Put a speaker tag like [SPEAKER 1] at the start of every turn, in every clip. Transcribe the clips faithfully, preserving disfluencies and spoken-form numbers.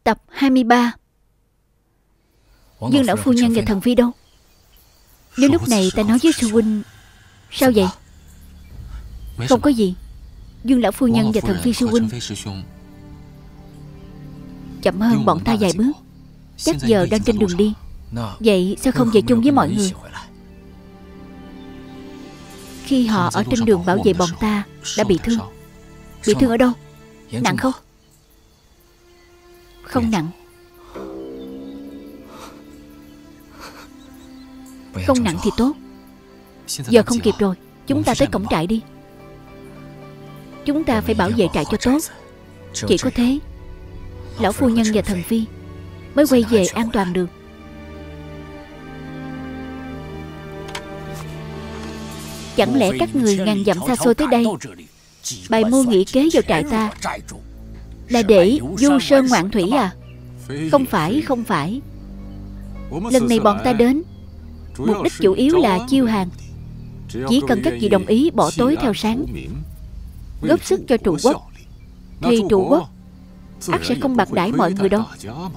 [SPEAKER 1] Tập hai mươi ba. Dương lão phu nhân và thần phi đâu? Nếu lúc này ta nói với sư huynh. Sao vậy? Không có gì. Dương lão phu nhân và thần phi sư huynh chậm hơn bọn ta vài bước, chắc giờ đang trên đường đi. Vậy sao không về chung với mọi người? Khi họ ở trên đường bảo vệ bọn ta đã bị thương. Bị thương ở đâu? Nặng không? Không nặng. Không nặng thì tốt. Giờ không kịp rồi. Chúng ta tới cổng trại đi. Chúng ta phải bảo vệ trại cho tốt. Chỉ có thế lão phu nhân và thần phi mới quay về an toàn được. Chẳng lẽ các người ngàn dặm xa xôi tới đây bày mưu nghị kế vào trại ta là để du sơn ngoạn thủy à? Không phải, không phải. Lần này bọn ta đến mục đích chủ yếu là chiêu hàng. Chỉ cần các vị đồng ý bỏ tối theo sáng, góp sức cho trụ quốc, thì trụ quốc ắt sẽ không bạc đãi mọi người đâu.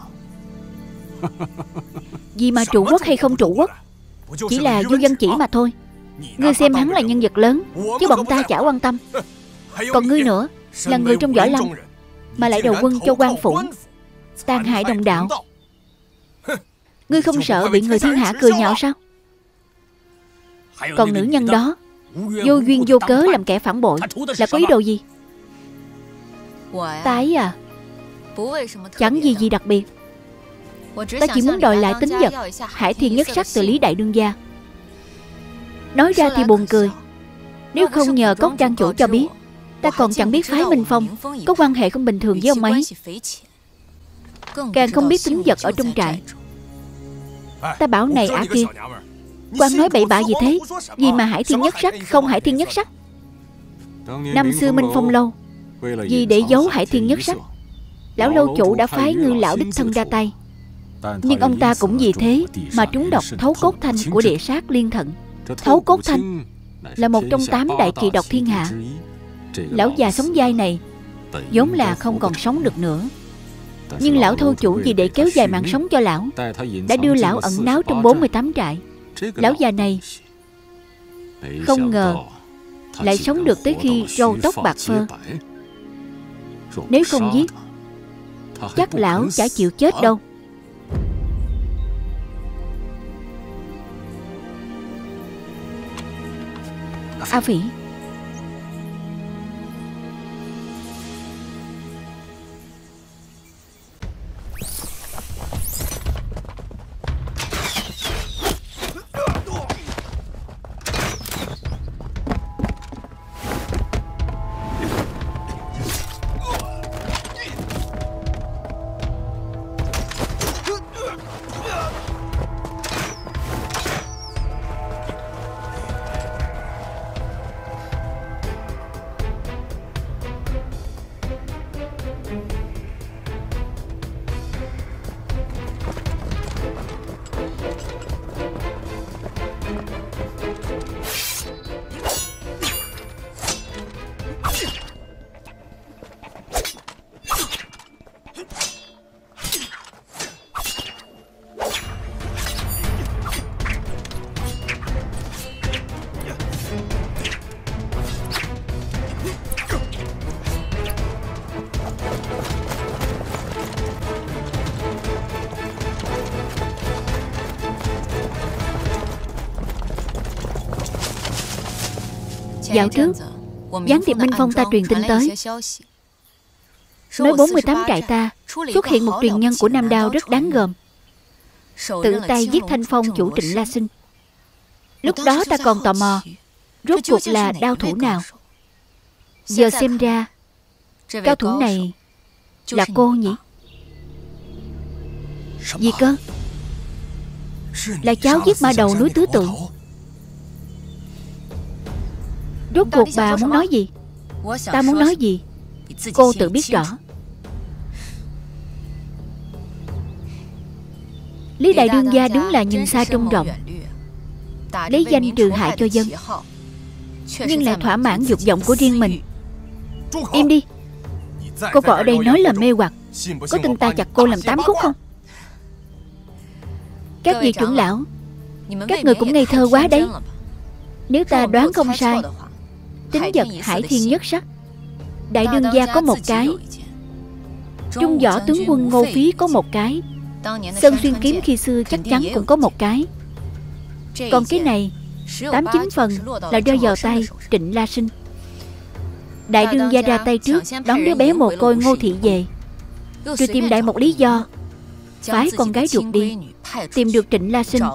[SPEAKER 1] Vì mà trụ quốc hay không trụ quốc chỉ là vô danh chỉ mà thôi. Ngươi xem hắn là nhân vật lớn, chứ bọn ta chả quan tâm. Còn ngươi nữa, là người trong võ lâm mà lại đầu quân cho quan phủ, tàn hại đồng đạo. Ngươi không sợ bị người thiên hạ cười nhạo sao? Còn nữ nhân đó vô duyên vô cớ làm kẻ phản bội là có ý đồ gì? Ta ấy à, chẳng gì gì đặc biệt. Ta chỉ muốn đòi lại tính vật Hải Thiên Nhất Sắc từ Lý Đại Đương gia. Nói ra thì buồn cười. Nếu không nhờ Cốc trang chủ cho biết, ta còn chẳng biết phái Minh Phong có quan hệ không bình thường với ông ấy, càng không biết tính vật ở trong trại. Ta bảo này ả kia, quan nói bậy bạ gì thế? Vì mà Hải Thiên Nhất Sắc không Hải Thiên Nhất Sắc. Năm xưa Minh Phong lâu, vì để giấu Hải Thiên Nhất Sắc, lão lâu chủ đã phái Ngư lão đích thân ra tay. Nhưng ông ta cũng vì thế mà trúng độc thấu cốt thanh của địa sát liên thận. Thấu cốt thanh là một trong tám đại kỵ độc thiên hạ. Lão già sống dai này vốn là không còn sống được nữa, nhưng lão thâu chủ vì để kéo dài mạng sống cho lão, đã đưa lão ẩn náu trong bốn mươi tám trại. Lão già này không ngờ lại sống được tới khi râu tóc bạc phơ. Nếu không giết, chắc lão chả chịu chết đâu. A Phỉ, dạo trước gián điệp Minh Phong ta truyền tin tới, nói bốn mươi tám trại ta xuất hiện một truyền nhân của Nam Đao rất đáng gờm, tự tay giết Thanh Phong chủ Trịnh La Sinh. Lúc đó ta còn tò mò rốt cuộc là đao thủ nào. Giờ xem ra cao thủ này là cô nhỉ? Gì cơ? Là cháu giết ma đầu núi Tứ Tượng. Rốt cuộc bà muốn nói gì? Ta muốn nói gì cô tự biết rõ. Lý Đại Đương gia đúng là nhìn xa trông rộng, lấy danh trừ hại cho dân, nhưng lại thỏa mãn dục vọng của riêng mình. Im đi. Cô còn ở đây nói là mê hoặc, Có tin ta chặt cô làm tám khúc không? Các vị trưởng lão, các người cũng ngây thơ quá đấy. Nếu ta đoán không sai, tính vật Hải Thiên Nhất Sắc, Đại đương gia có một cái, Trung võ tướng quân Ngô Phí có một cái, Sơn Xuyên kiếm khi xưa chắc chắn cũng có một cái. Còn cái này tám chín phần là rơi vào tay Trịnh La Sinh. Đại đương gia ra tay trước, đón đứa bé mồ côi Ngô Thị về, rồi tìm đại một lý do phái con gái ruột đi, tìm được Trịnh La Sinh,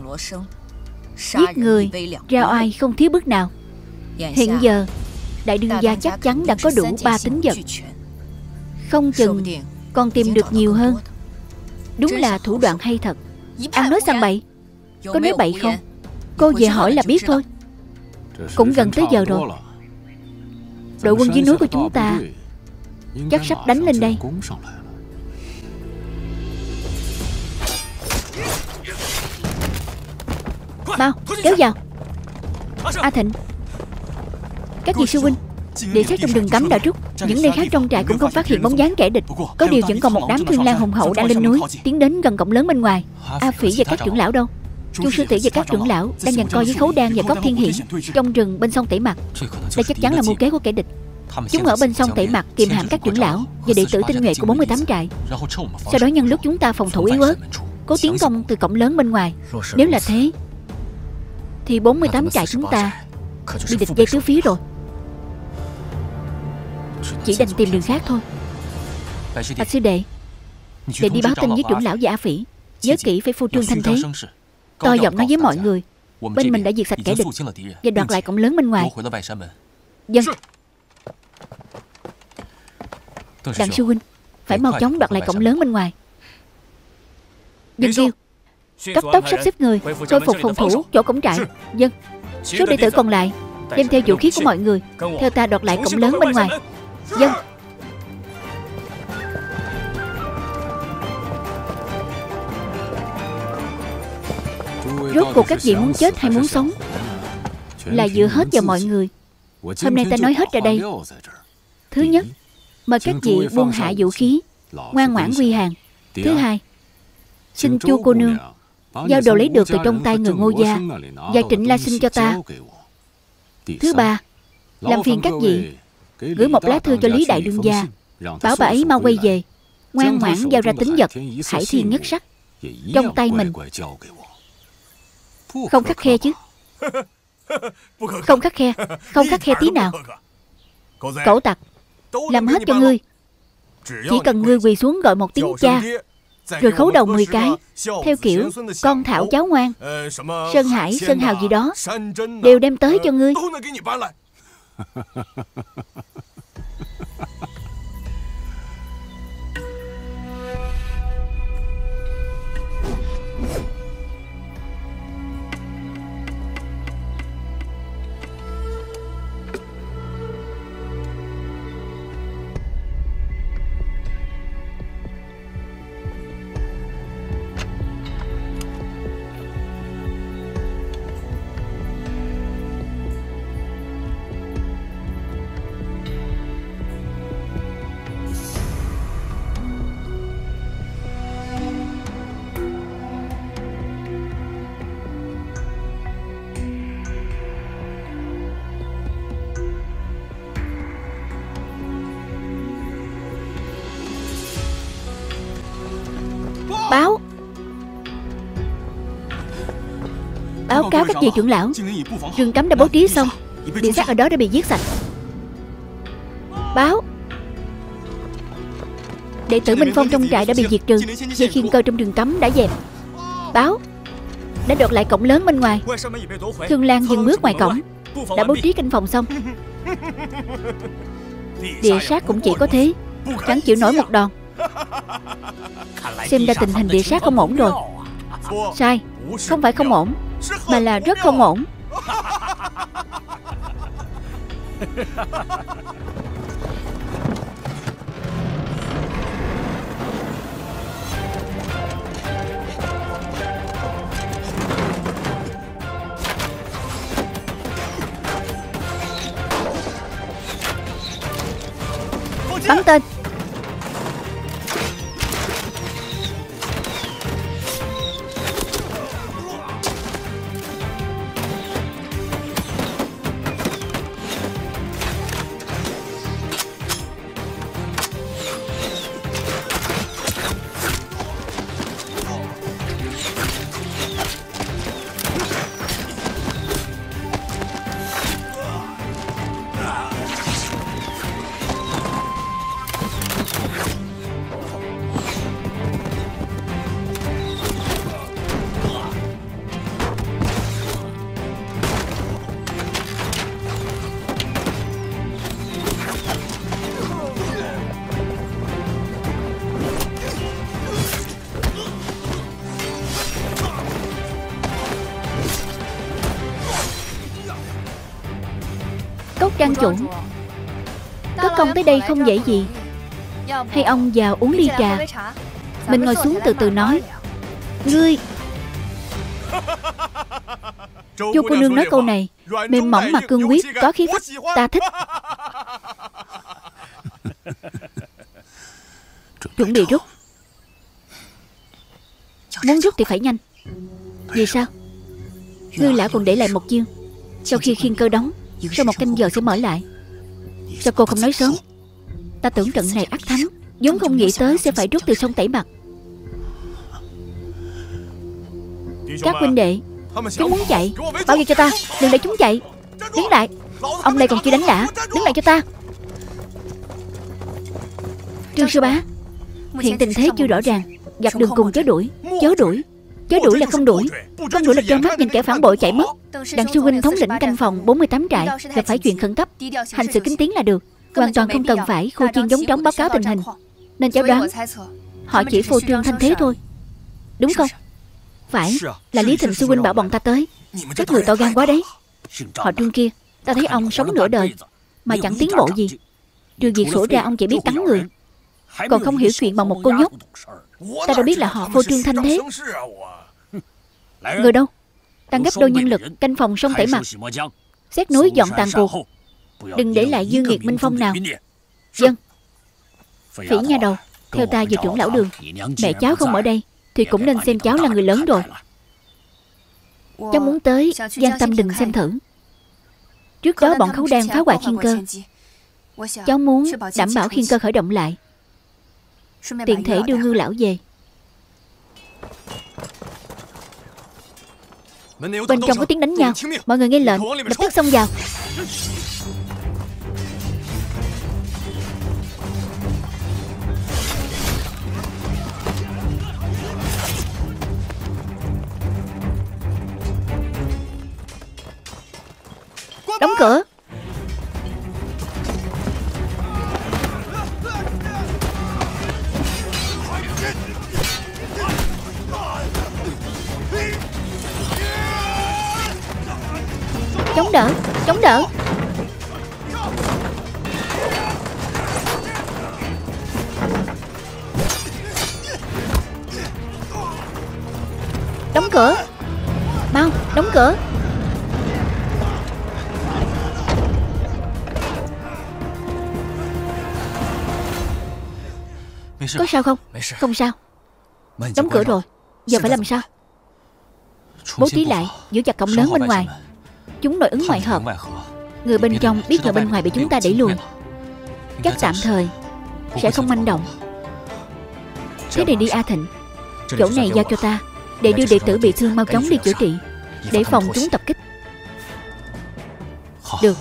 [SPEAKER 1] giết người ra oai không thiếu bước nào. Hiện giờ đại đương gia chắc chắn đã có đủ ba tính vật, không chừng còn tìm được nhiều hơn. Đúng là thủ đoạn hay thật. Ăn nói sang bậy. Có nói bậy không? Cô về hỏi là biết thôi. Cũng gần tới giờ rồi. Đội quân dưới núi của chúng ta chắc sắp đánh lên đây. Mau, kéo vào. A Thịnh, các vị sư huynh, địa sát trong rừng cấm đã rút, những nơi khác trong trại cũng không phát hiện bóng dáng kẻ địch. Có điều vẫn còn một đám thương lang hùng hậu đang lên núi, tiến đến gần cổng lớn bên ngoài. A Phỉ và các trưởng lão đâu? Chu sư tỷ và các trưởng lão đang giằng co với Khấu Đan và Cốc Thiên Hiển trong rừng bên sông Tẩy Mặt. Đây chắc chắn là mưu kế của kẻ địch. Chúng ở bên sông Tẩy Mặt kiềm hãm các trưởng lão và đệ tử tinh nhuệ của bốn mươi tám trại, sau đó nhân lúc chúng ta phòng thủ yếu ớt, cố tiến công từ cổng lớn bên ngoài. Nếu là thế thì bốn mươi tám trại chúng ta bị địch dây tứ phía rồi. Chỉ đành tìm đường khác thôi. Bạch sư đệ, đệ đi báo tin với trưởng lão và A Phỉ, nhớ kỹ phải phô trương thanh thế, to giọng nói với mọi người bên mình đã diệt sạch kẻ địch và đoạt lại cổng lớn bên ngoài. Dân. Đặng sư huynh, phải mau chóng đoạt lại cổng lớn bên ngoài. Dân kêu cấp tốc sắp xếp người khôi phục phòng thủ chỗ cổng trại. Dân. Số đệ tử còn lại đem theo vũ khí của mọi người, theo ta đoạt lại cổng lớn bên ngoài. Dân. Rốt cuộc các vị muốn chết hay muốn sống là dựa hết vào mọi người. Hôm nay ta nói hết ra đây. Thứ nhất, mời các vị buông hạ vũ khí, ngoan ngoãn quy hàng. Thứ hai, xin Chu cô nương giao đồ lấy được từ trong tay người Ngô gia và Trịnh La Sinh cho ta. Thứ ba, làm phiền các vị gửi một lá thư cho Lý đại đương gia, bảo bà ấy mau quay về, ngoan ngoãn giao ra tính vật Hải Thiên Nhất Sắc trong tay mình. Không khắt khe chứ? Không khắt khe, không khắt khe tí nào. Cẩu tặc, làm hết cho ngươi. Chỉ cần ngươi quỳ xuống gọi một tiếng cha, rồi khấu đầu mười cái, theo kiểu con thảo cháu ngoan, Sơn Hải, Sơn Hào gì đó, đều đem tới cho ngươi. Báo Báo cáo các vị trưởng lão, rừng cấm đã bố trí xong, địa sát ở đó đã bị giết sạch. Báo đệ tử Minh Phong trong trại đã bị diệt trừ, dây khiên cơ trong rừng cấm đã dẹp. Báo đã đoạt lại cổng lớn bên ngoài, Thương Lan dừng bước ngoài cổng, đã bố trí canh phòng xong. Địa sát cũng chỉ có thế, chẳng chịu nổi một đòn. Xem ra tình hình địa sát không ổn rồi. Sai, không phải không ổn, mà là rất không ổn. Bắn tên. Trang chủ, có công tới đây không dễ gì. Hay ông vào uống ly trà. Mình ngồi xuống từ từ nói. Ngươi. Chu cô nương nói câu này mềm mỏng mà cương quyết, có khí phách, ta thích. Chuẩn bị rút. Muốn rút thì phải nhanh. Vì sao? Ngươi lão còn để lại một chiêu. Sau khi khiên cơ đóng, sau một canh giờ sẽ mở lại. Sao cô không nói sớm? Ta tưởng trận này ắt thắng, vốn không nghĩ tới sẽ phải rút từ sông Tẩy Mặt. Các huynh đệ, chúng muốn chạy, bao vây cho ta, đừng để chúng chạy. Đứng lại. Ông đây còn chưa đánh đã. Đứng lại cho ta. Trương sư bá, hiện tình thế chưa rõ ràng, giặc đường cùng chớ đuổi. Chớ đuổi. Chớ đuổi là không đuổi. Không đuổi là trơ mắt nhìn kẻ phản bội chạy mất. Đặng sư huynh thống lĩnh canh phòng bốn mươi tám trại, gặp phải chuyện khẩn cấp, hành sự kín tiếng là được. Hoàn toàn không cần phải khô chiên giống trống báo cáo tình hình. Nên cháu đoán họ chỉ phô trương thanh thế thôi. Đúng không? Phải, là Lý Thịnh sư huynh bảo bọn ta tới. Các người to gan quá đấy. Họ Trương kia, ta thấy ông sống nửa đời mà chẳng tiến bộ gì. Trừ việc sổ ra ông chỉ biết cắn người, còn không hiểu chuyện bằng một cô nhóc. Ta đâu biết là họ phô trương thanh thế. Người đâu? Tăng gấp đôi nhân lực canh phòng sông Tẩy Mặt, xét núi dọn tàn cuộc, đừng để lại dư nghiệt minh phong nào. Dân. Phỉ nha đầu, theo ta về trưởng lão Đường. Mẹ cháu không ở đây thì cũng nên xem cháu là người lớn rồi. Cháu muốn tới Giang Tâm Đình xem thử. Trước đó bọn Khấu Đan phá hoại khiên cơ, cháu muốn đảm bảo khiên cơ khởi động lại, tiện thể đưa Ngư lão về. Bên trong có tiếng đánh nhau, mọi người nghe lệnh, lập tức xông vào. Đóng cửa. Chống đỡ, chống đỡ. Đóng cửa. Mau, đóng cửa. Có sao không? Không sao. Đóng cửa rồi, giờ phải làm sao? Bố trí lại, giữ chặt cổng lớn bên ngoài. Chúng nội ứng ngoại hợp, người bên trong biết người bên ngoài bị chúng ta đẩy lùi, chắc tạm thời sẽ không manh động. Thế này đi A Thịnh, chỗ này giao cho ta, để đưa đệ tử bị thương mau chóng đi chữa trị, để phòng chúng tập kích. Được.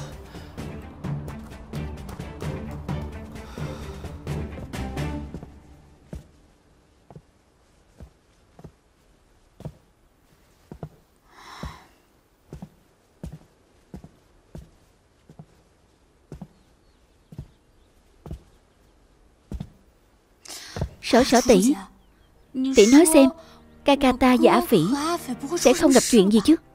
[SPEAKER 1] Sở Sở tỷ, tỷ nói xem, ca ca ta và A Phỉ sẽ không gặp chuyện gì chứ?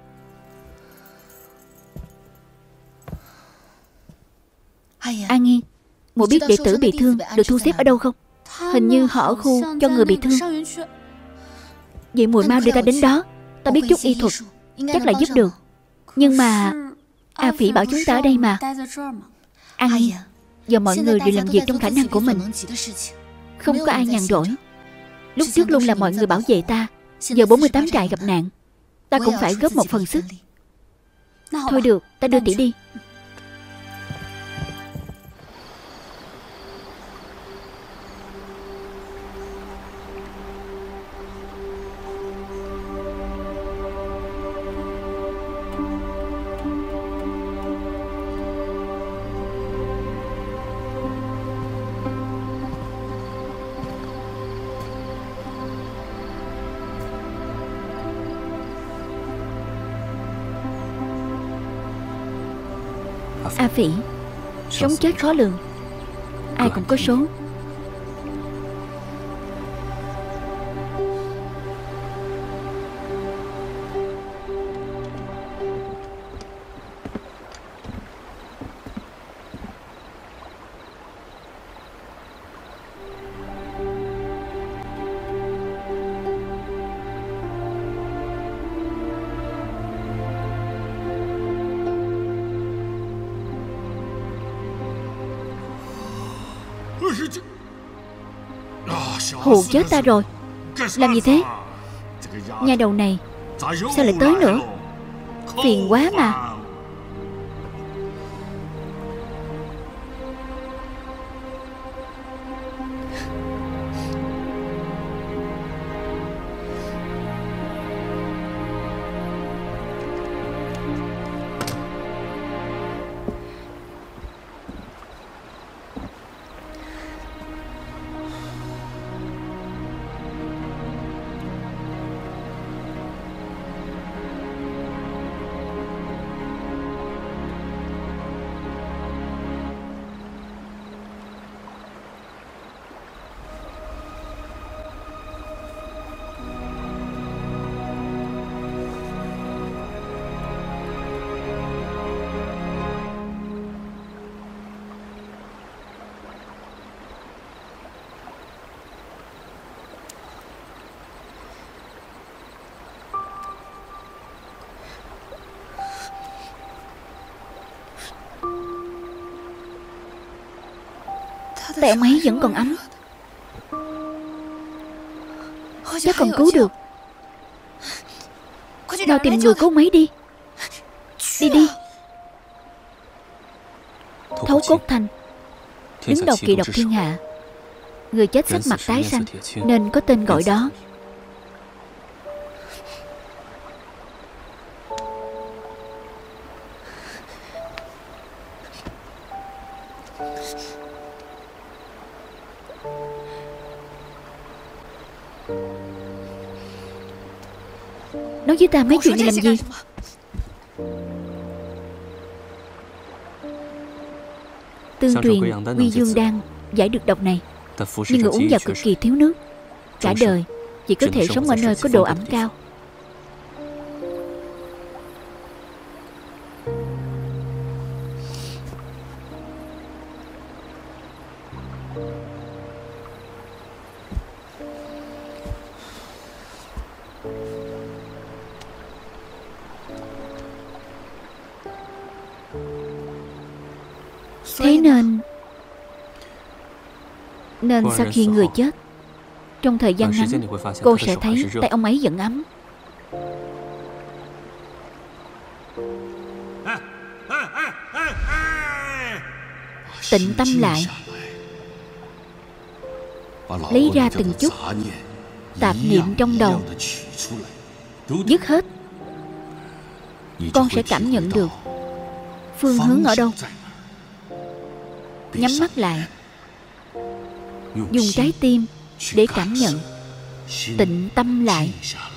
[SPEAKER 1] An Nghiên, muội biết đệ tử bị thương được thu xếp ở đâu không? Hình như họ ở khu cho người bị thương. Vậy muội mau đưa ta đến đó. Ta biết chút y thuật, chắc là giúp được. Nhưng mà A Phỉ bảo chúng ta ở đây mà. An Nghiên, giờ mọi người đều làm việc trong khả năng của mình, không có ai nhàn rỗi. Lúc trước luôn là mọi người bảo vệ ta, giờ bốn mươi tám trại gặp nạn, ta cũng phải góp một phần sức. Thôi được, ta đưa tỷ đi. A Phỉ, sống chết khó lường, ai cũng có số. Hù chết ta rồi. Làm gì thế? Nhà đầu này sao lại tới nữa? Phiền quá mà. Tay ông ấy vẫn còn ấm, chắc còn cứu được. Mau tìm người cứu ông ấy đi. Đi đi. Thấu cốt thành, đứng đầu kỳ độc thiên hạ. Người chết sắc mặt tái xanh nên có tên gọi đó. Nói với ta mấy chuyện này làm gì? Tương truyền Quy Dương Đan giải được độc này, nhưng người uống vào cực kỳ thiếu nước, cả đời chỉ có thể sống ở nơi có độ ẩm cao. Thế nên Nên sau khi người chết, trong thời gian ngắn cô sẽ thấy tay ông ấy vẫn ấm. Tĩnh tâm lại, lấy ra từng chút tạp niệm trong đầu, dứt hết. Con sẽ cảm nhận được phương hướng ở đâu. Nhắm mắt lại, dùng trái tim để cảm nhận. Tĩnh tâm lại.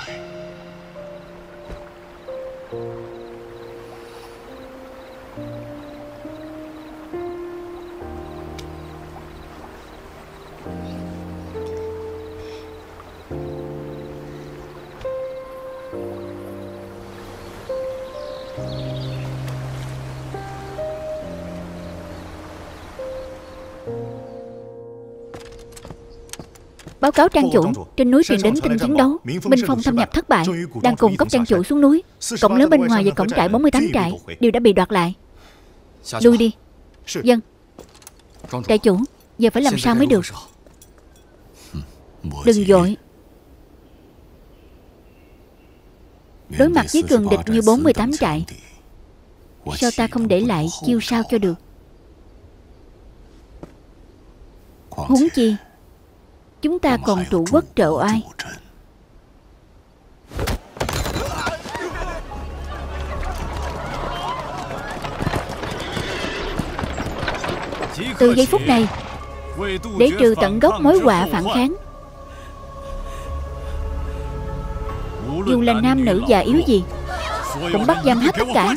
[SPEAKER 1] Báo cáo trang chủ, trên núi truyền đến tin chiến đấu, Minh Phong thâm nhập thất bại, đang cùng cốc trang chủ xuống núi. Cổng lớn bên ngoài và cổng trại bốn mươi tám trại đều đã bị đoạt lại. Lui đi. Vâng. Trại chủ, giờ phải làm sao mới được? Đừng vội. Đối mặt với cường địch như bốn mươi tám trại, sao ta không để lại chiêu sao cho được? Huống chi chúng ta còn trụ quốc trợ oai. Từ giây phút này, để trừ tận gốc mối họa phản kháng, dù là nam nữ già yếu gì, cũng bắt giam hết tất cả.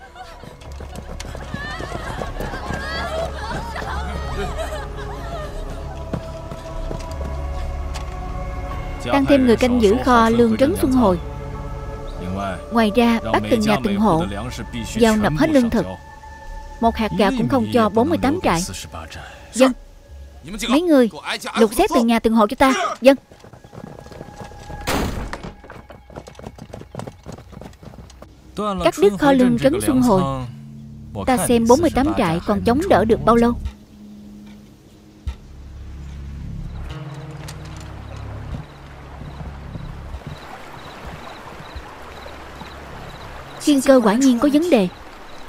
[SPEAKER 1] Tăng thêm người canh giữ kho lương trấn Xuân Hồi. Ngoài ra bắt từng nhà từng hộ giao nộp hết lương thực, một hạt gạo cũng không cho bốn mươi tám trại. Dân. Mấy người lục xét từng nhà từng hộ cho ta. Dân. Cắt đứt kho lương trấn Xuân Hồi. Ta xem bốn mươi tám trại còn chống đỡ được bao lâu. Khiên cơ quả nhiên có vấn đề.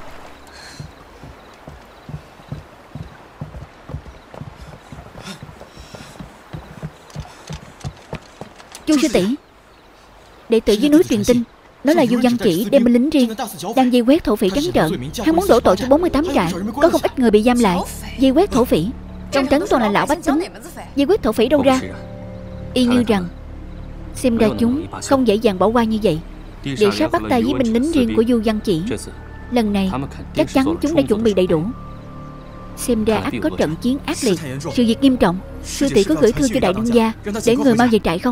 [SPEAKER 1] Chu sư tỷ, đệ tử dưới núi truyền tin, nói là Du Văn Chỉ đem binh lính riêng đang vây quét thổ phỉ trắng trợn. Hắn muốn đổ tội cho bốn mươi tám trại, có không ít người bị giam lại. Vây quét thổ phỉ, trong trấn toàn là lão bách tính. Vây quét thổ phỉ đâu ra? Y như rằng xem ra chúng không dễ dàng bỏ qua như vậy. Địa sát bắt tay với binh lính riêng của Du Văn Chỉ. Lần này chắc chắn chúng đã chuẩn bị đầy đủ. Xem ra ắt có trận chiến ác liệt, sự việc nghiêm trọng. Sư tỷ có gửi thư cho đại đương gia để người mau về trại không?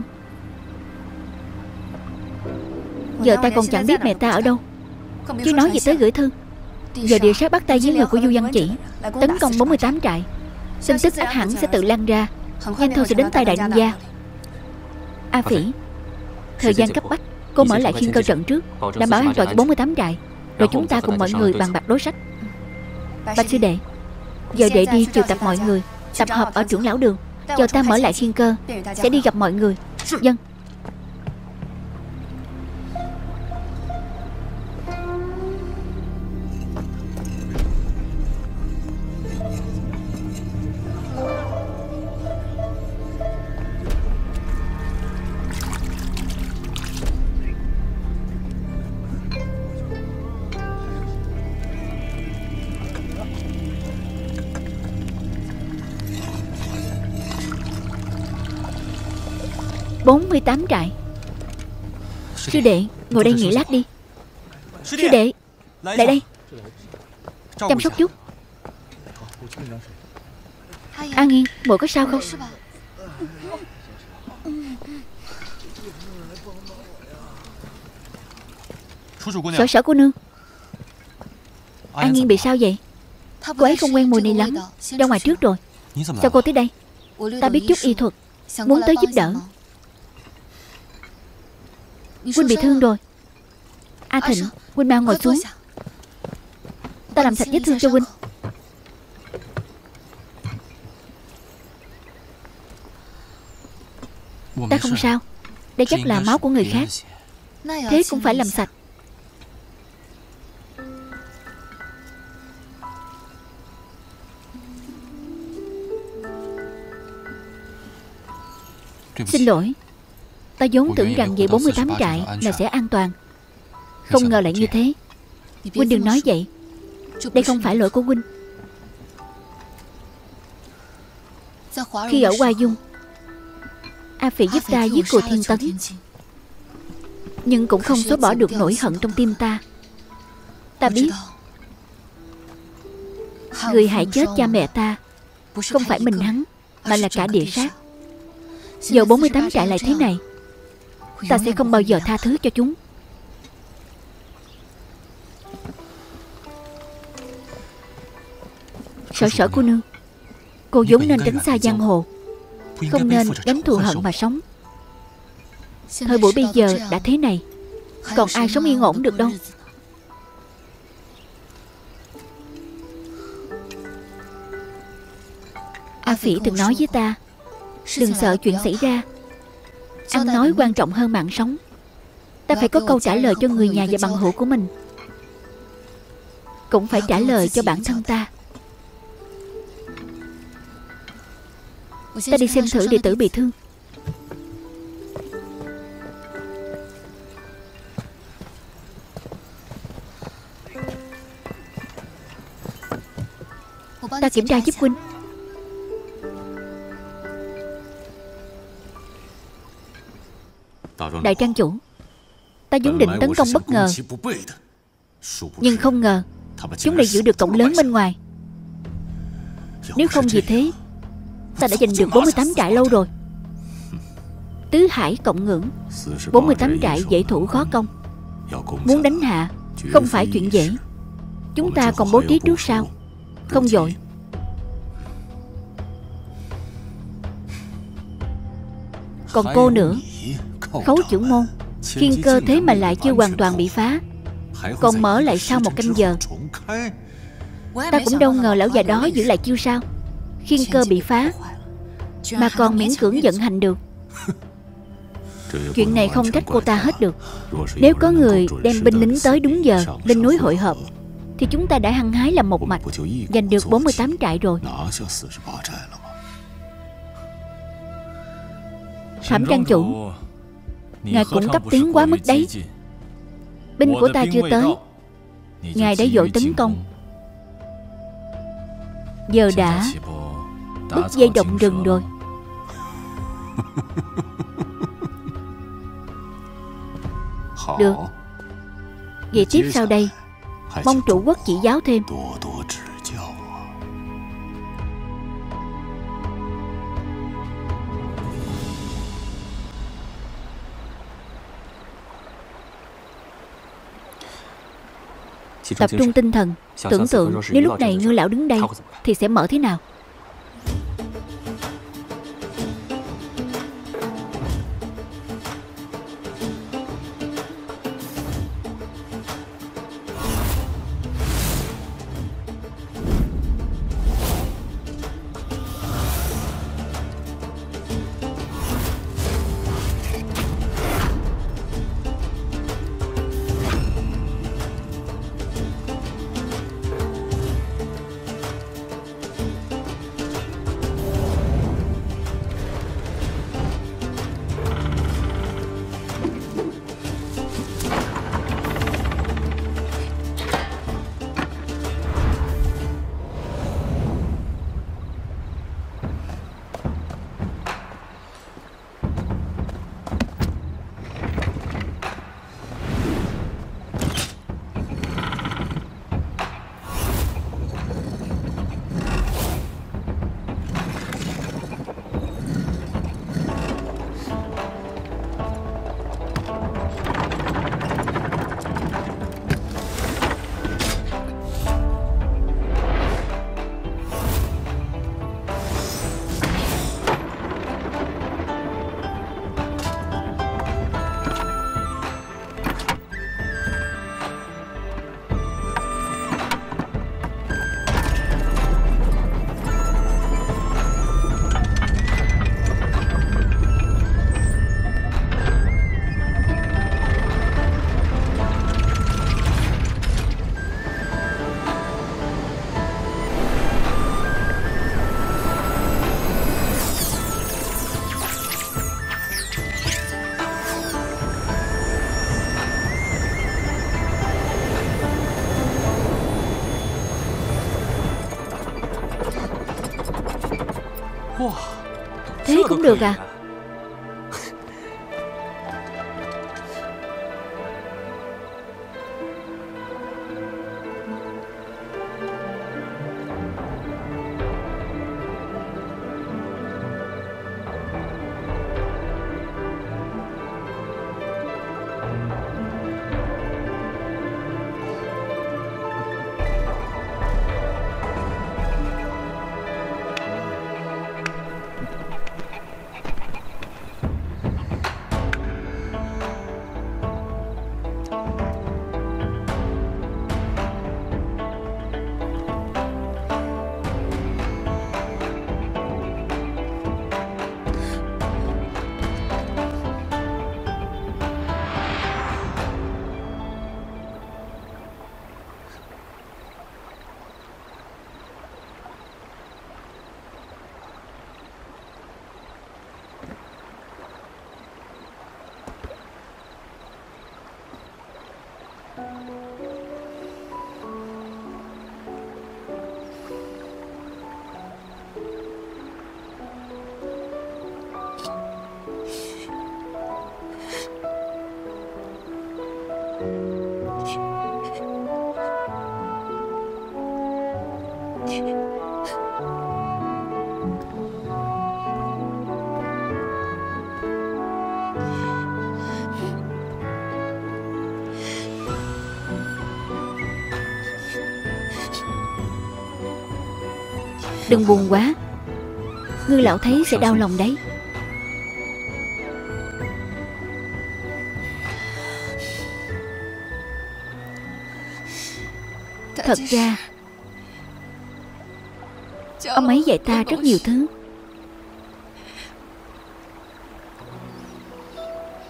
[SPEAKER 1] Giờ ta còn chẳng biết mẹ ta ở đâu, chứ nói gì tới gửi thư. Giờ địa sát bắt tay với người của Du Văn Chỉ tấn công bốn mươi tám trại, tin tức ắt hẳn sẽ tự lan ra, nhanh thôi sẽ đến tay đại đương gia. A Phỉ, thời gian cấp bách, cô mở lại khiên cơ trận trước, đảm bảo an toàn cho bốn mươi tám trại, rồi chúng ta cùng mọi người bàn bạc đối sách. Bạch sư đệ, giờ đệ đi triệu tập mọi người, tập hợp ở trưởng lão đường, chờ ta mở lại khiên cơ sẽ đi gặp mọi người. Vâng. bốn mươi tám trại. Sư đệ, ngồi đây nghỉ lát đi. Sư đệ, lại đây, chăm sóc chút. An Yên, muội có sao không? Sở sở cô nương. An Yên bị sao vậy? Cô ấy không quen mùi này lắm, ra ngoài trước rồi. Sao cô tới đây? Ta biết chút y thuật, muốn tới giúp đỡ. Huynh bị thương rồi. A Thịnh, huynh mau ngồi xuống, ta làm sạch vết thương cho huynh. Ta không sao, đây chắc là máu của người khác, thế cũng phải làm sạch. Xin lỗi, ta vốn tưởng rằng về bốn mươi tám trại là sẽ an toàn, không ngờ lại như thế. Huynh đừng nói vậy, đây không phải lỗi của huynh. Khi ở Hoa Dung, A Phỉ giúp ta giết Cù Thiên Tấn, nhưng cũng không xóa bỏ được nỗi hận trong tim ta. Ta biết người hại chết cha mẹ ta không phải mình hắn, mà là cả địa sát. Giờ bốn mươi tám trại lại thế này, ta sẽ không bao giờ tha thứ cho chúng. Sở sở cô nương, cô vốn nên tránh xa giang hồ, không nên gánh thù hận mà sống. Thời buổi bây giờ đã thế này, còn ai sống yên ổn được đâu. A Phỉ từng nói với ta, đừng sợ chuyện xảy ra, ăn nói quan trọng hơn mạng sống. Ta phải có câu trả lời cho người nhà và bằng hữu của mình, cũng phải trả lời cho bản thân ta. Ta đi xem thử đệ tử bị thương. Ta kiểm tra giúp huynh. Đại trang chủ, ta vốn định tấn công bất ngờ, nhưng không ngờ chúng lại giữ được cổng lớn bên ngoài. Nếu không vì thế, ta đã giành được bốn mươi tám trại lâu rồi. Tứ hải cộng ngưỡng, bốn mươi tám trại dễ thủ khó công. Muốn đánh hạ không phải chuyện dễ. Chúng ta còn bố trí trước sau, không vội. Còn cô nữa, Khấu trưởng môn, khiên cơ thế mà lại chưa hoàn toàn bị phá, còn mở lại sau một canh giờ. Ta cũng đâu ngờ lão già đó giữ lại chiêu sao. Khiên cơ bị phá mà còn miễn cưỡng vận hành được. Chuyện này không trách cô ta hết được. Nếu có người đem binh lính tới đúng giờ lên núi hội họp thì chúng ta đã hăng hái làm một mạch, giành được bốn mươi tám trại rồi. Thẩm trang chủ, ngài cũng cấp tiến quá mức đấy. Binh của ta chưa tới, ngài đã vội tấn công. Giờ đã bứt dây động rừng rồi. Được. Vậy tiếp sau đây, mong chủ quốc chỉ giáo thêm. Tập trung tinh thần, tưởng tượng nếu lúc này Ngư lão đứng đây thì sẽ mở thế nào. Thế cũng được à? Đừng buồn quá, Ngư lão thấy sẽ đau lòng đấy. Thật ra ông ấy dạy ta rất nhiều thứ.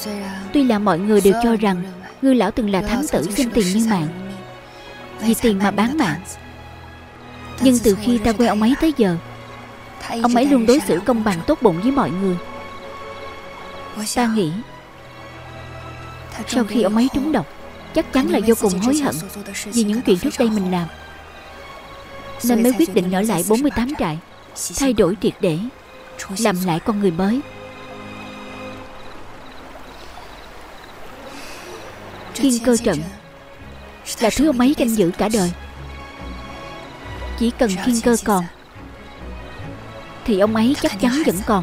[SPEAKER 1] Tuy là mọi người đều cho rằng Ngư lão từng là thám tử xem tiền như mạng, vì tiền mà bán mạng, nhưng từ khi ta quen ông ấy tới giờ, ông ấy luôn đối xử công bằng tốt bụng với mọi người. Ta nghĩ sau khi ông ấy trúng độc, chắc chắn là vô cùng hối hận vì những chuyện trước đây mình làm, nên mới quyết định ở lại bốn mươi tám trại, thay đổi triệt để, làm lại con người mới. Thiên cơ trận là thứ ông ấy canh giữ cả đời. Chỉ cần thiên cơ còn thì ông ấy chắc chắn vẫn còn.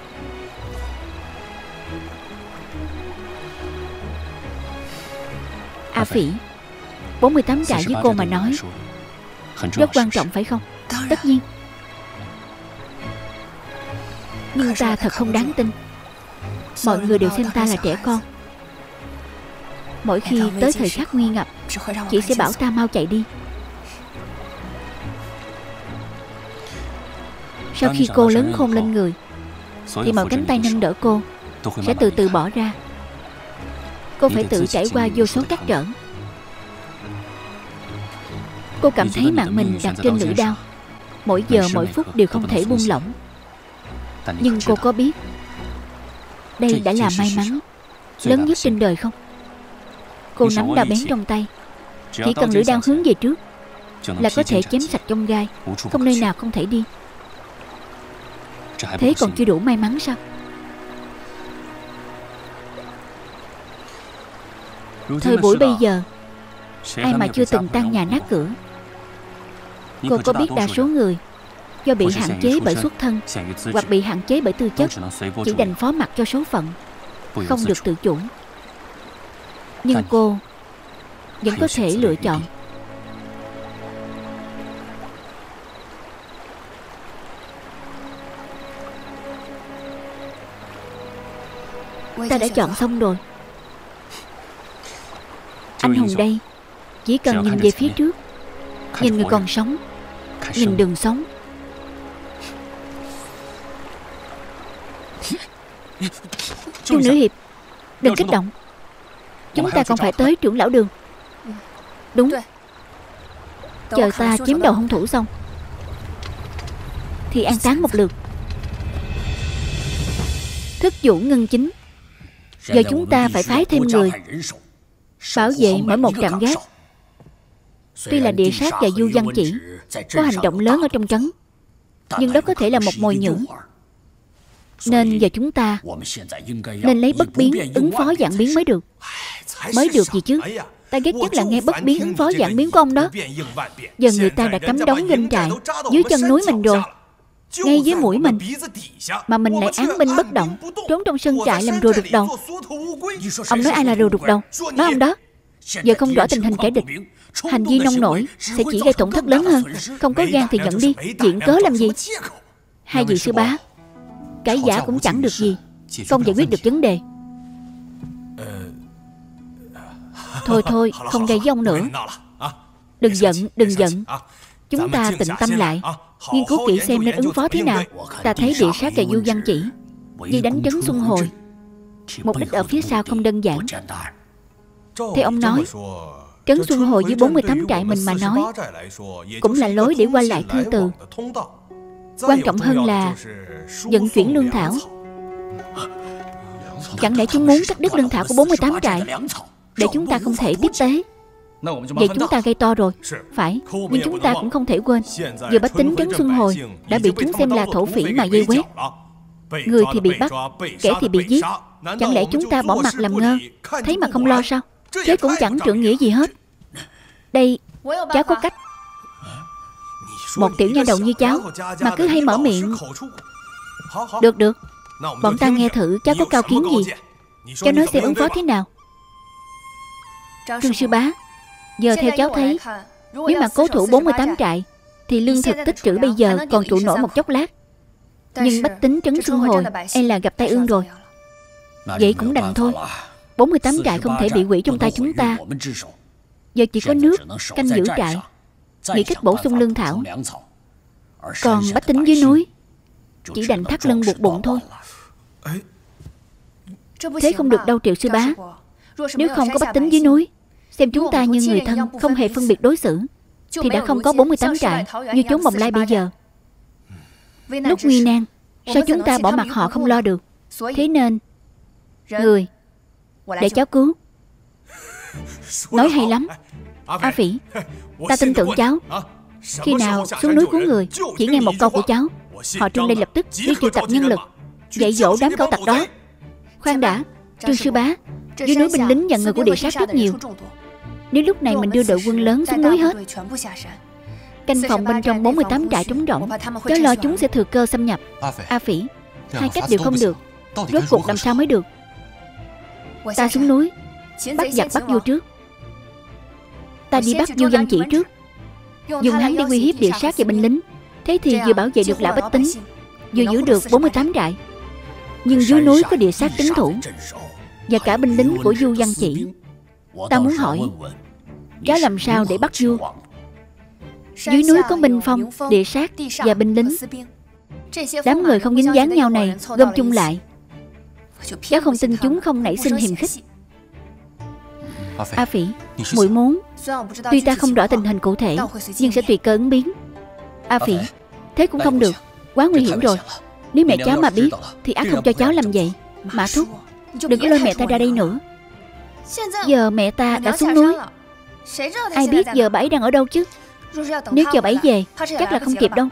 [SPEAKER 1] A Phỉ, bốn mươi tám trại với cô mà nói rất quan trọng phải không? Tất nhiên. Nhưng ta thật không đáng tin. Mọi người đều xem ta là trẻ con. Mỗi khi tới thời khắc nguy ngập, chị sẽ bảo ta mau chạy đi. Sau khi cô lớn khôn lên người, thì mọi cánh tay nâng đỡ cô sẽ từ từ bỏ ra. Cô phải tự trải qua vô số trắc trở. Cô cảm thấy mạng mình đặt trên lưỡi đao, mỗi giờ mỗi phút đều không thể buông lỏng. Nhưng cô có biết đây đã là may mắn lớn nhất trên đời không? Cô nắm đao bén trong tay, chỉ cần lưỡi đao hướng về trước là có thể chém sạch trong gai, không nơi nào không thể đi. Thế còn chưa đủ may mắn sao? Thời buổi bây giờ, ai mà chưa từng tan nhà nát cửa? Cô có biết đa số người do bị hạn chế bởi xuất thân hoặc bị hạn chế bởi tư chất, chỉ đành phó mặc cho số phận, không được tự chủ. Nhưng cô vẫn có thể lựa chọn. Ta đã chọn xong rồi. Anh hùng đây chỉ cần nhìn về phía trước, nhìn người còn sống, nhìn đường sống. Chu Nữ Hiệp, đừng kích động. Chúng ta còn phải tới trưởng lão đường. Đúng. Chờ ta chém đầu hung thủ xong thì an táng một lượt. Thức Vũ ngân chính, giờ chúng ta phải phái thêm người bảo vệ mỗi một trạm gác. Tuy là địa sát và Du Văn Chỉ có hành động lớn ở trong trấn, nhưng đó có thể là một mồi nhử. Nên giờ chúng ta nên lấy bất biến ứng phó vạn biến mới được. Mới được gì chứ? Ta ghét nhất là nghe bất biến ứng phó vạn biến của ông đó. Giờ người ta đã cắm đóng doanh trại dưới chân núi mình rồi, ngay dưới mũi mình, mà mình lại án binh bất động, trốn trong sân trại làm rùa đục đầu. Ông nói ai là rùa đục đầu? Nói ông đó. Giờ không rõ tình hình kẻ địch, hành vi nông nổi sẽ chỉ gây tổn thất lớn hơn. Không có gan thì nhận đi, viện cớ làm gì? Hai vị sư bá, cãi giả cũng chẳng được gì, không giải quyết được vấn đề. Thôi thôi, không gây với ông nữa. Đừng giận, đừng giận. Chúng ta tĩnh tâm lại, nghiên cứu kỹ xem nên ứng phó thế nào. Ta thấy địa sát và Du Văn Chỉ đi đánh trấn Xuân Hồi, mục đích ở phía sau không đơn giản. Thế ông nói trấn Xuân Hồi với bốn mươi tám trại mình mà nói cũng là lối để qua lại thư từ. Quan trọng hơn là vận chuyển lương thảo. Chẳng lẽ chúng muốn cắt đứt lương thảo của bốn mươi tám trại để chúng ta không thể tiếp tế? Vậy chúng ta gây to rồi. Phải, nhưng chúng ta cũng không thể quên, giờ bách tính trấn Xuân Hồi đã bị chúng xem là thổ phỉ mà vây quét. Người thì bị bắt, kẻ thì bị giết. Chẳng lẽ chúng ta bỏ mặt làm ngơ, thấy mà không lo sao? Thế cũng chẳng trượng nghĩa gì hết. Đây, cháu có cách. Một tiểu nha đầu như cháu mà cứ hay mở miệng. Được được, bọn ta nghe thử cháu có cao kiến gì. Cháu nói xem ứng phó thế nào. Trương sư bá, giờ theo cháu thấy, nếu mà cố thủ bốn mươi tám trại thì lương thực tích trữ bây giờ còn trụ nổi một chốc lát. Nhưng bách tính trấn Xuân Hồi e là gặp tai ương rồi. Vậy cũng đành thôi. bốn mươi tám trại không thể bị hủy trong tay chúng ta. Giờ chỉ có nước canh giữ trại, nghĩ cách bổ sung lương thảo. Còn bách tính dưới núi chỉ đành thắt lưng buộc bụng thôi. Thế không được đâu Triệu sư bá. Nếu không có bách tính dưới núi xem chúng ta như người thân, không hề phân biệt đối xử, thì đã không có bốn mươi tám trại như chốn Bồng Lai bây giờ. Lúc nguy nan, sao chúng ta bỏ mặc họ không lo được? Thế nên người để cháu cứu. Nói hay lắm A Phỉ, ta tin tưởng cháu. Khi nào xuống núi cứu người, chỉ nghe một câu của cháu, họ Trương đây lập tức đi triệu tập nhân lực dạy dỗ đám cẩu tặc đó. Khoan đã, Trương sư bá, dưới núi binh lính và người của địa sát rất nhiều. Nếu lúc này mình đưa đội quân lớn xuống núi hết, canh phòng bên trong bốn mươi tám trại trống rỗng, cháu lo chúng sẽ thừa cơ xâm nhập. A Phỉ, hai cách đều không được, rốt cuộc làm sao mới được? Ta xuống núi bắt giặc bắt vua trước. Ta đi bắt vua Văn Chỉ trước, dùng hắn đi uy hiếp địa sát và binh lính. Thế thì vừa bảo vệ được lão bách tính, vừa giữ được bốn mươi tám trại. Nhưng dưới núi có địa sát trấn thủ và cả binh lính của vua Văn Chỉ. Ta muốn hỏi, cháu làm sao để bắt vua? Dưới núi có binh phong, địa sát và binh lính. Đám người không dính dáng nhau này gom chung lại, cháu không tin chúng không nảy sinh hiềm khích. A Phỉ, muội muốn, tuy ta không rõ tình hình cụ thể, nhưng sẽ tùy cơ ứng biến. A Phỉ, thế cũng không được, quá nguy hiểm rồi. Nếu mẹ cháu mà biết thì ắt không cho cháu làm vậy. Mã Thúc, đừng có lôi mẹ ta ra đây nữa. Giờ mẹ ta đã xuống núi, ai biết giờ bà ấy đang ở đâu chứ? Nếu chờ bà ấy về chắc là không kịp đâu.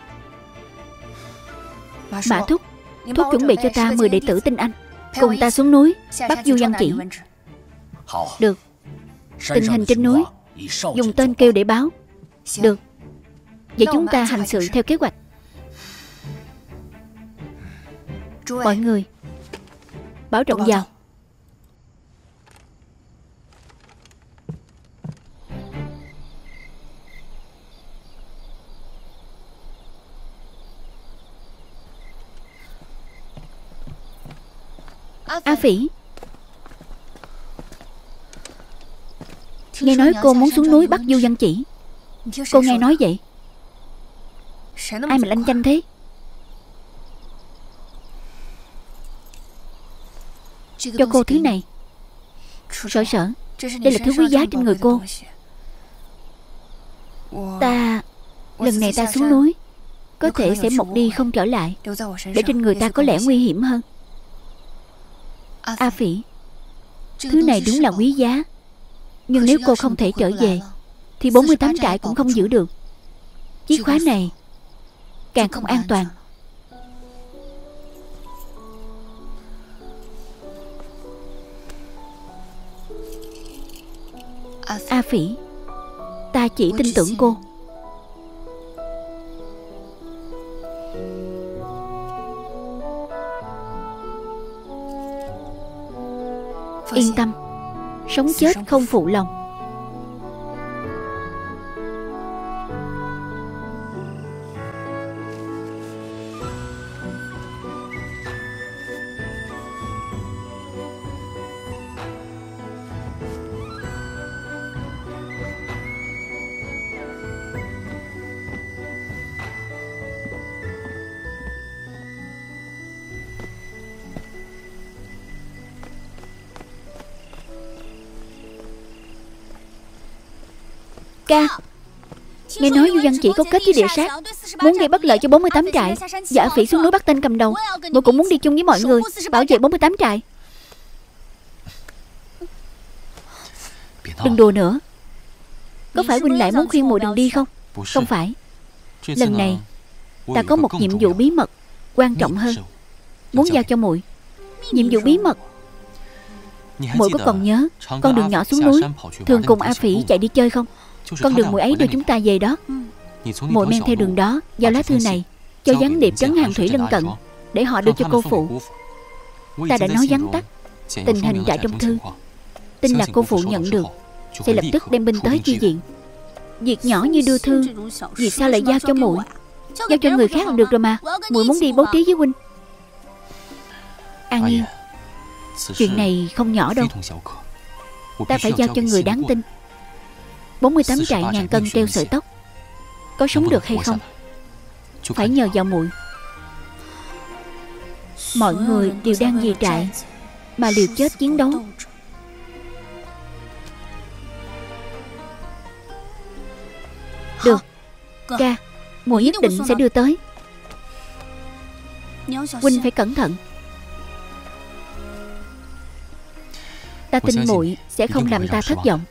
[SPEAKER 1] Mã Thúc, Thúc chuẩn bị cho ta mười đệ tử tinh anh, cùng ta xuống núi bắt vua Văn Chỉ. Được. Tình hình trên núi dùng tên kêu để báo. Được. Vậy chúng ta hành sự theo kế hoạch. Mọi người bảo trọng vào. A Phỉ, nghe nói cô muốn xuống núi bắt vua Văn Chỉ. Cô nghe nói vậy? Ai mà lanh chanh thế? Cho cô thứ này. Sở sở, đây là thứ quý giá trên người cô. Ta lần này ta xuống núi có thể sẽ một đi không trở lại, để trên người ta có lẽ nguy hiểm hơn. A Phỉ, thứ này đúng là quý giá, nhưng nếu cô không thể trở về thì bốn mươi tám trại cũng không giữ được. Chiếc khóa này càng không an toàn. A Phỉ, ta chỉ tin tưởng cô. Yên tâm, sống chết không phụ lòng. Ca, nghe nói vua Văn Chỉ có kết với địa sát, muốn gây bất lợi cho bốn mươi tám trại. Và A Phỉ xuống núi bắt tên cầm đầu. Muội cũng muốn đi chung với mọi người bảo vệ bốn mươi tám trại. Đừng đùa nữa. Có phải huynh lại muốn khuyên muội đừng đi không? Không phải. Lần này ta có một nhiệm vụ bí mật quan trọng hơn, muốn giao cho muội. Nhiệm vụ bí mật. Muội có còn nhớ con đường nhỏ xuống núi thường cùng A Phỉ chạy đi chơi không? Con đường muội ấy đưa chúng ta về đó. Muội men theo đường đó, giao lá thư này cho gián điệp trấn Hàng Thủy lân cận, để họ đưa cho cô phụ. Ta đã nói vắn tắt tình hình trại trong thư. Tin là cô phụ nhận được sẽ lập tức đem binh tới chi viện. Việc nhỏ như đưa thư, vì sao lại giao cho muội? Giao cho người khác là được rồi mà. Muội muốn đi bố trí với huynh. An Nhiên, chuyện này không nhỏ đâu. Ta phải giao cho người đáng tin. Bốn mươi tám trại ngàn cân treo sợi tóc, có sống được hay không phải nhờ vào muội. Mọi người đều đang vì trại mà liều chết chiến đấu. Được, ca, muội nhất định sẽ đưa tới. Huynh phải cẩn thận. Ta tin muội sẽ không làm ta thất vọng.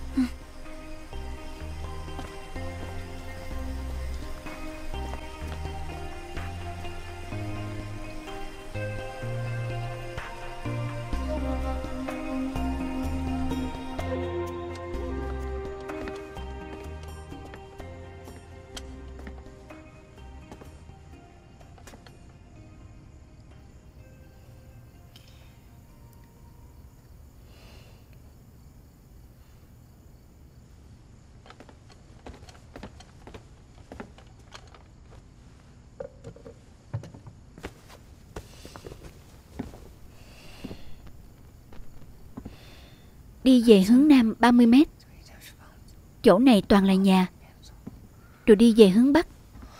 [SPEAKER 1] Đi về hướng nam ba mươi mét. Chỗ này toàn là nhà. Rồi đi về hướng bắc.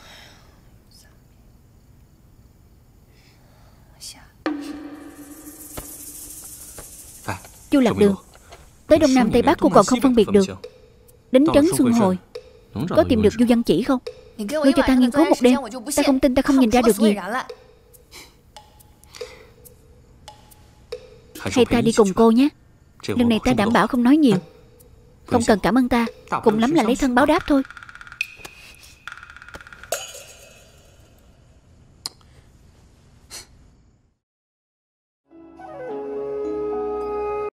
[SPEAKER 1] Chu Lạc Đường, tới đông nam tây bắc cô còn không phân biệt được. Đến trấn Xuân Hồi, có tìm được Du Văn Chỉ không? Ngươi cho ta nghiên cứu một đêm. Ta không tin ta không nhìn ra được gì. Hay ta đi cùng cô nhé. Lần này ta đảm bảo không nói nhiều. Không cần cảm ơn ta, cùng lắm là lấy thân báo đáp thôi.